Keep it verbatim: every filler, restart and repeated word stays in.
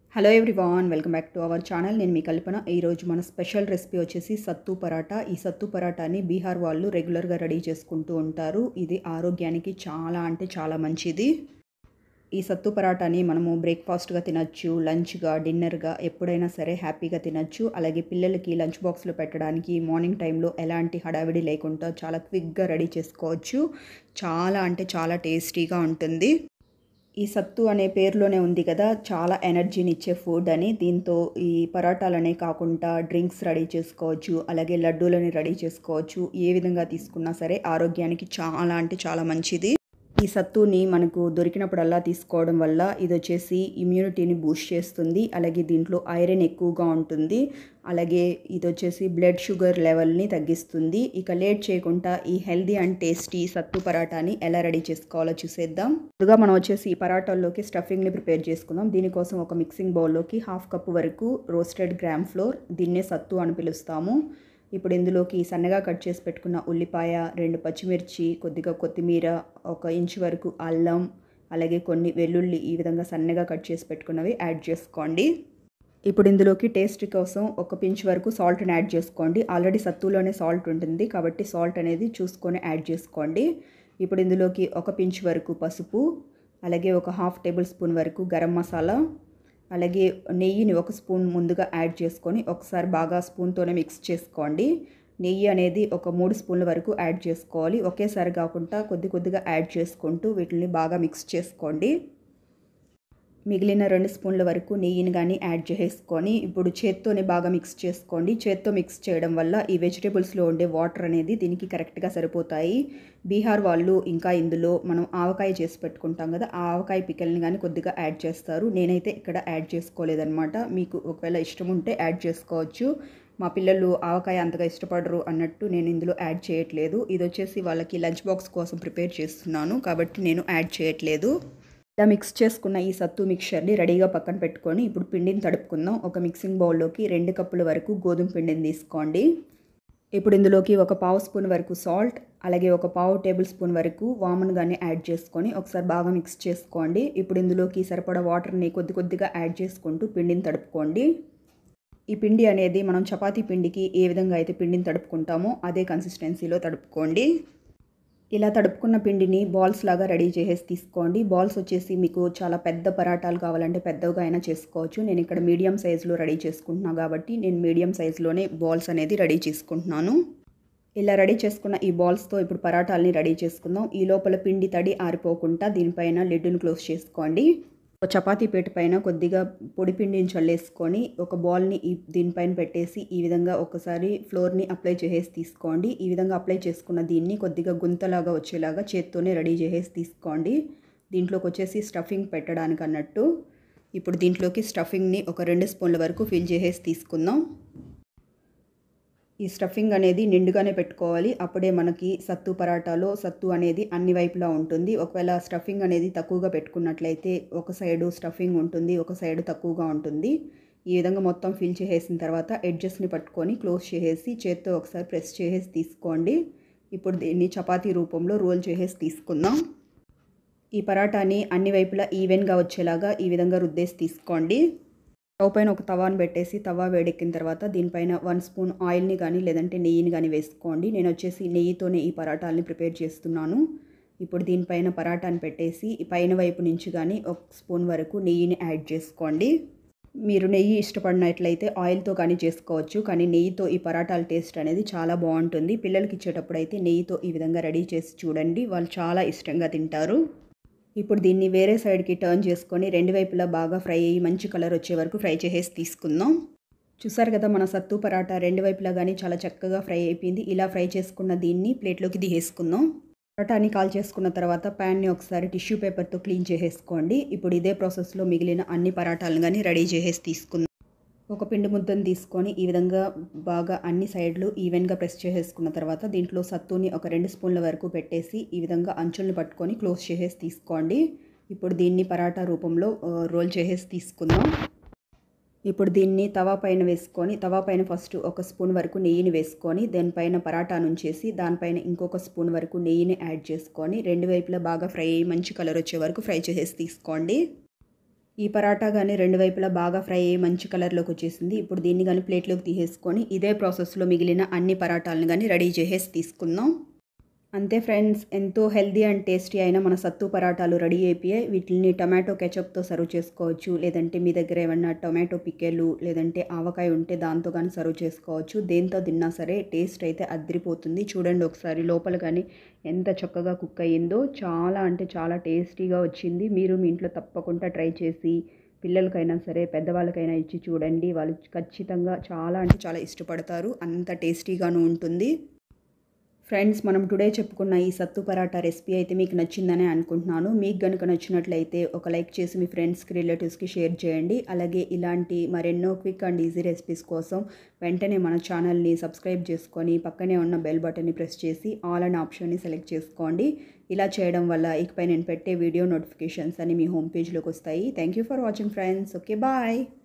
Hello everyone, welcome back to our channel. నేను మీ కల్పన. ఈరోజు మన స్పెషల్ రెసిపీ వచ్చేసి సత్తు పరాటా. ఈ సత్తు పరాటాని బీహార్ వాళ్ళు రెగ్యులర్గా రెడీ చేసుకుంటూ ఉంటారు. ఇది ఆరోగ్యానికి చాలా అంటే చాలా మంచిది. ఈ సత్తు పరాటాని మనము బ్రేక్ఫాస్ట్గా తినచ్చు, లంచ్గా, డిన్నర్గా ఎప్పుడైనా సరే హ్యాపీగా తినచ్చు. అలాగే పిల్లలకి లంచ్ బాక్స్లో పెట్టడానికి మార్నింగ్ టైంలో ఎలాంటి హడావిడి లేకుండా చాలా క్విక్గా రెడీ చేసుకోవచ్చు. చాలా అంటే చాలా టేస్టీగా ఉంటుంది. ఈ సత్తు అనే పేరులోనే ఉంది కదా, చాలా ఎనర్జీని ఇచ్చే ఫుడ్ అని. దీంతో ఈ పరాటాలనే కాకుండా డ్రింక్స్ రెడీ చేసుకోవచ్చు, అలాగే లడ్డూలని రెడీ చేసుకోవచ్చు. ఏ విధంగా తీసుకున్నా సరే ఆరోగ్యానికి చాలా అంటే చాలా మంచిది. ఈ సత్తుని మనకు దొరికినప్పుడల్లా తీసుకోవడం వల్ల ఇది వచ్చేసి ఇమ్యూనిటీని బూస్ట్ చేస్తుంది. అలాగే దీంట్లో ఐరన్ ఎక్కువగా ఉంటుంది. అలాగే ఇది వచ్చేసి బ్లడ్ షుగర్ లెవెల్ని తగ్గిస్తుంది. ఇక లేట్ చేయకుండా ఈ హెల్దీ అండ్ టేస్టీ సత్తు పరాటాని ఎలా రెడీ చేసుకోవాలో చూసేద్దాం. ముందుగా మనం వచ్చేసి ఈ పరాటాల్లోకి స్టఫింగ్ని ప్రిపేర్ చేసుకుందాం. దీనికోసం ఒక మిక్సింగ్ బౌల్లోకి హాఫ్ కప్ వరకు రోస్టెడ్ గ్రామ్ ఫ్లోర్, దీన్నే సత్తు అని పిలుస్తాము. ఇప్పుడు ఇందులోకి సన్నగా కట్ చేసి పెట్టుకున్న ఉల్లిపాయ, రెండు పచ్చిమిర్చి, కొద్దిగా కొత్తిమీర, ఒక ఇంచు వరకు అల్లం, అలాగే కొన్ని వెల్లుల్లి ఈ విధంగా సన్నగా కట్ చేసి పెట్టుకున్నవి యాడ్ చేసుకోండి. ఇప్పుడు ఇందులోకి టేస్ట్ కోసం ఒక పించ్ వరకు సాల్ట్ని యాడ్ చేసుకోండి. ఆల్రెడీ సత్తులోనే సాల్ట్ ఉంటుంది కాబట్టి సాల్ట్ అనేది చూసుకొని యాడ్ చేసుకోండి. ఇప్పుడు ఇందులోకి ఒక పించ్ వరకు పసుపు, అలాగే ఒక హాఫ్ టేబుల్ స్పూన్ వరకు గరం మసాలా, అలాగే నెయ్యిని ఒక స్పూన్ ముందుగా యాడ్ చేసుకొని ఒకసారి బాగా స్పూన్తోనే మిక్స్ చేసుకోండి. నెయ్యి అనేది ఒక మూడు స్పూన్ల వరకు యాడ్ చేసుకోవాలి. ఒకేసారి కాకుండా కొద్ది కొద్దిగా యాడ్ చేసుకుంటూ వీటిని బాగా మిక్స్ చేసుకోండి. మిగిలిన రెండు స్పూన్ల వరకు నెయ్యిని కానీ యాడ్ చేసుకొని ఇప్పుడు చేత్తోనే బాగా మిక్స్ చేసుకోండి. చేత్తో మిక్స్ చేయడం వల్ల ఈ వెజిటేబుల్స్లో ఉండే వాటర్ అనేది దీనికి కరెక్ట్గా సరిపోతాయి. బీహార్ వాళ్ళు ఇంకా ఇందులో మనం ఆవకాయ చేసి పెట్టుకుంటాం కదా, ఆ ఆవకాయ పిక్కల్ని కానీ కొద్దిగా యాడ్ చేస్తారు. నేనైతే ఇక్కడ యాడ్ చేసుకోలేదన్నమాట. మీకు ఒకవేళ ఇష్టం ఉంటే యాడ్ చేసుకోవచ్చు. మా పిల్లలు ఆవకాయ అంతగా ఇష్టపడరు అన్నట్టు నేను ఇందులో యాడ్ చేయట్లేదు. ఇది వచ్చేసి వాళ్ళకి లంచ్ బాక్స్ కోసం ప్రిపేర్ చేస్తున్నాను కాబట్టి నేను యాడ్ చేయట్లేదు. ఇలా మిక్స్ చేసుకున్న ఈ సత్తు మిక్చర్ని రెడీగా పక్కన పెట్టుకొని ఇప్పుడు పిండిని తడుపుకుందాం. ఒక మిక్సింగ్ బౌల్లోకి రెండు కప్పుల వరకు గోధుమ పిండిని తీసుకోండి. ఇప్పుడు ఇందులోకి ఒక పావు స్పూన్ వరకు సాల్ట్, అలాగే ఒక పావు టేబుల్ స్పూన్ వరకు వామును కానీ యాడ్ చేసుకొని ఒకసారి బాగా మిక్స్ చేసుకోండి. ఇప్పుడు ఇందులోకి సరిపడా వాటర్ని కొద్ది కొద్దిగా యాడ్ చేసుకుంటూ పిండిని తడుపుకోండి. ఈ పిండి అనేది మనం చపాతీ పిండికి ఏ విధంగా అయితే పిండిని తడుపుకుంటామో అదే కన్సిస్టెన్సీలో తడుపుకోండి. ఇలా తడుపుకున్న పిండిని బాల్స్ లాగా రెడీ చేసేసి తీసుకోండి. బాల్స్ వచ్చేసి మీకు చాలా పెద్ద పరాటాలు కావాలంటే పెద్దగా అయినా చేసుకోవచ్చు. నేను ఇక్కడ మీడియం సైజులో రెడీ చేసుకుంటున్నాను కాబట్టి నేను మీడియం సైజులోనే బాల్స్ అనేది రెడీ చేసుకుంటున్నాను. ఇలా రెడీ చేసుకున్న ఈ బాల్స్తో ఇప్పుడు పరాటాలని రెడీ చేసుకుందాం. ఈ లోపల పిండి తడి ఆరిపోకుండా దీనిపైన లిడ్డును క్లోజ్ చేసుకోండి. ఒక చపాతీ పీట పైన కొద్దిగా పొడి పిండిని చల్లేసుకొని ఒక బాల్ని ఈ దీనిపైన పెట్టేసి ఈ విధంగా ఒకసారి ఫ్లోర్ని అప్లై చేసేసి తీసుకోండి. ఈ విధంగా అప్లై చేసుకున్న దీన్ని కొద్దిగా గుంతలాగా వచ్చేలాగా చేత్తోనే రెడీ చేసేసి తీసుకోండి. దీంట్లోకి వచ్చేసి స్టఫింగ్ పెట్టడానికి అన్నట్టు. ఇప్పుడు దీంట్లోకి స్టఫింగ్ని ఒక రెండు స్పూన్ల వరకు ఫిల్ చేసేసి తీసుకుందాం. ఈ స్టఫింగ్ అనేది నిండుగానే పెట్టుకోవాలి. అప్పుడే మనకి సత్తు పరాటాలో సత్తు అనేది అన్ని వైపులా ఉంటుంది. ఒకవేళ స్టఫింగ్ అనేది తక్కువగా పెట్టుకున్నట్లయితే ఒక సైడు స్టఫింగ్ ఉంటుంది, ఒక సైడు తక్కువగా ఉంటుంది. ఈ విధంగా మొత్తం ఫిల్ చేసేసిన తర్వాత ఎడ్జెస్ని పట్టుకొని క్లోజ్ చేసేసి చేత్తో ఒకసారి ప్రెస్ చేసేసి తీసుకోండి. ఇప్పుడు దీన్ని చపాతీ రూపంలో రోల్ చేసేసి తీసుకుందాం. ఈ పరాటాని అన్ని వైపులా ఈవెన్గా వచ్చేలాగా ఈ విధంగా రుద్దేసి తీసుకోండి. స్టవ్ పైన ఒక తవాను పెట్టేసి తవా వేడెక్కిన తర్వాత దీనిపైన వన్ స్పూన్ ఆయిల్ని కానీ లేదంటే నెయ్యిని కానీ వేసుకోండి. నేను వచ్చేసి నెయ్యితోనే ఈ పరాటాలని ప్రిపేర్ చేస్తున్నాను. ఇప్పుడు దీనిపైన పరాటాని పెట్టేసి పైన వైపు నుంచి కానీ ఒక స్పూన్ వరకు నెయ్యిని యాడ్ చేసుకోండి. మీరు నెయ్యి ఇష్టపడినట్లయితే ఆయిల్తో కానీ చేసుకోవచ్చు, కానీ నెయ్యితో ఈ పరాటాల టేస్ట్ అనేది చాలా బాగుంటుంది. పిల్లలకి ఇచ్చేటప్పుడు అయితే నెయ్యితో ఈ విధంగా రెడీ చేసి చూడండి, వాళ్ళు చాలా ఇష్టంగా తింటారు. ఇప్పుడు దీన్ని వేరే సైడ్కి టర్న్ చేసుకొని రెండు వైపులా బాగా ఫ్రై అయ్యి మంచి కలర్ వచ్చే వరకు ఫ్రై చేసేసి తీసుకుందాం. చూసారు కదా, మన సత్తు పరాటా రెండు వైపులా కానీ చాలా చక్కగా ఫ్రై అయిపోయింది. ఇలా ఫ్రై చేసుకున్న దీన్ని ప్లేట్లోకి దిగేసుకుందాం. పరాటాని కాల్ చేసుకున్న తర్వాత ప్యాన్ని ఒకసారి టిష్యూ పేపర్తో క్లీన్ చేసేసుకోండి. ఇప్పుడు ఇదే ప్రాసెస్లో మిగిలిన అన్ని పరాటాలను కానీ రెడీ చేసేసి తీసుకుందాం. ఒక పిండి ముద్దను తీసుకొని ఈ విధంగా బాగా అన్ని సైడ్లు ఈవెన్గా ప్రెస్ చేసేసుకున్న తర్వాత దీంట్లో సత్తుని ఒక రెండు స్పూన్ల వరకు పెట్టేసి ఈ విధంగా అంచుల్ని పట్టుకొని క్లోజ్ చేసేసి తీసుకోండి. ఇప్పుడు దీన్ని పరాటా రూపంలో రోల్ చేసేసి తీసుకుందాం. ఇప్పుడు దీన్ని తవా పైన వేసుకొని తవా పైన ఫస్ట్ ఒక స్పూన్ వరకు నెయ్యిని వేసుకొని దానిపైన పరాటా నుంచేసి దానిపైన ఇంకొక స్పూన్ వరకు నెయ్యిని యాడ్ చేసుకొని రెండు వైపులా బాగా ఫ్రై అయ్యి మంచి కలర్ వచ్చే వరకు ఫ్రై చేసేసి తీసుకోండి. ఈ పరాటా గానీ రెండు వైపులా బాగా ఫ్రై అయ్యి మంచి కలర్‌లోకి వచ్చేసింది. ఇప్పుడు దీన్ని గానీ ప్లేట్‌లోకి తీసేసుకొని ఇదే ప్రాసెస్‌లో మిగిలిన అన్ని పరాటాలను గానీ రెడీ చేసేసి తీసుకుందాం. అంతే ఫ్రెండ్స్, ఎంతో హెల్తీ అండ్ టేస్టీ అయిన మన సత్తు పరాటాలు రెడీ అయిపోయాయి. వీటిని టొమాటో కెచప్‌తో సర్వ్ చేసుకోవచ్చు. లేదంటే మీ దగ్గర ఏమన్నా టొమాటో పికెలు లేదంటే ఆవకాయ ఉంటే దాంతో గానీ సర్వ్ చేసుకోవచ్చు. దేంతో తిన్నా సరే టేస్ట్ అయితే అద్దిరిపోతుంది. చూడండి ఒకసారి లోపల గానీ ఎంత చక్కగా కుక్ అయ్యిందో. చాలా అంటే చాలా టేస్టీగా వచ్చింది. మీరు మీ ఇంట్లో తప్పకుండా ట్రై చేసి పిల్లలకైనా సరే పెద్దవాళ్ళకైనా ఇచ్చి చూడండి. వాళ్ళు ఖచ్చితంగా చాలా అంటే చాలా ఇష్టపడతారు. అంత టేస్టీగాను ఉంటుంది. ఫ్రెండ్స్, మనం టుడే చెప్పుకున్న ఈ సత్తు పరాటా రెసిపీ అయితే మీకు నచ్చిందనే అనుకుంటున్నాను. మీకు గనుక నచ్చినట్లయితే ఒక లైక్ చేసి మీ ఫ్రెండ్స్కి రిలేటివ్స్కి షేర్ చేయండి. అలాగే ఇలాంటి మరెన్నో క్విక్ అండ్ ఈజీ రెసిపీస్ కోసం వెంటనే మన ఛానల్ని సబ్స్క్రైబ్ చేసుకొని పక్కనే ఉన్న బెల్ బటన్ని ప్రెస్ చేసి ఆల్ అనే ఆప్షన్ని సెలెక్ట్ చేసుకోండి. ఇలా చేయడం వల్ల ఇకపై నేను పెట్టే వీడియో నోటిఫికేషన్స్ అని మీ హోమ్ పేజ్లోకి వస్తాయి. Thank you for watching friends. Okay, bye.